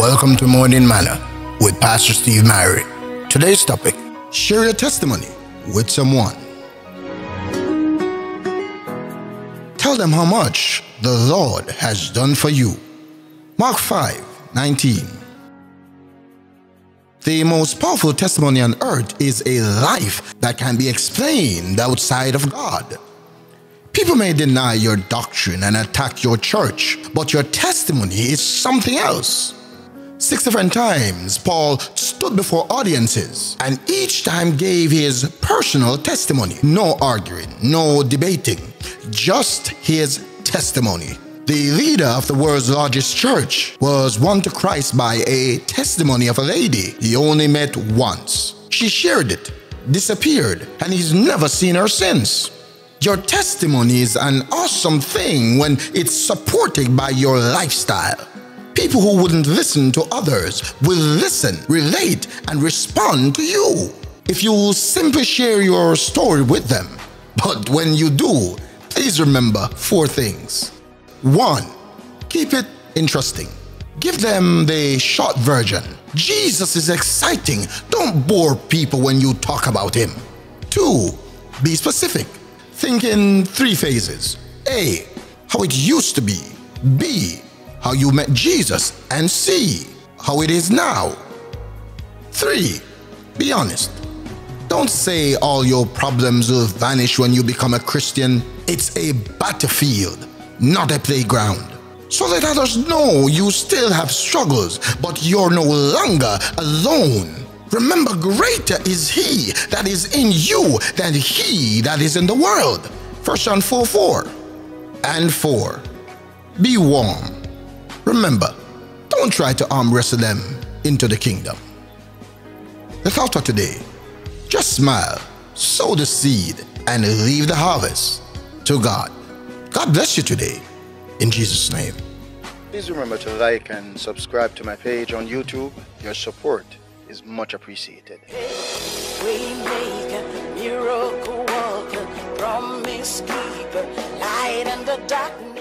Welcome to Morning Manna with Pastor Steve Myrie. Today's topic: share your testimony with someone. Tell them how much the Lord has done for you. Mark 5:19. The most powerful testimony on earth is a life that can be explained outside of God. People may deny your doctrine and attack your church, but your testimony is something else. 6 different times Paul stood before audiences and each time gave his personal testimony. No arguing, no debating, just his testimony. The leader of the world's largest church was won to Christ by a testimony of a lady he only met once. She shared it, disappeared, and he's never seen her since. Your testimony is an awesome thing when it's supported by your lifestyle. People who wouldn't listen to others will listen, relate, and respond to you if you will simply share your story with them. But when you do, please remember 4 things. 1. Keep it interesting. Give them the short version. Jesus is exciting. Don't bore people when you talk about him. 2. Be specific. Think in 3 phases. A. How it used to be. B. How you met Jesus. And C. How it is now. 3. Be honest. Don't say all your problems will vanish when you become a Christian. It's a battlefield, not a playground. So let others know you still have struggles, but you're no longer alone. Remember, greater is he that is in you than he that is in the world. 1 John 4:4. And 4. Be warm. Remember, don't try to arm wrestle them into the kingdom. The thought for today: just smile, sow the seed, and leave the harvest to God. God bless you today, in Jesus' name. Please remember to like and subscribe to my page on YouTube. Your support is much appreciated. Waymaker, miracle worker, promise keeper, light in the darkness.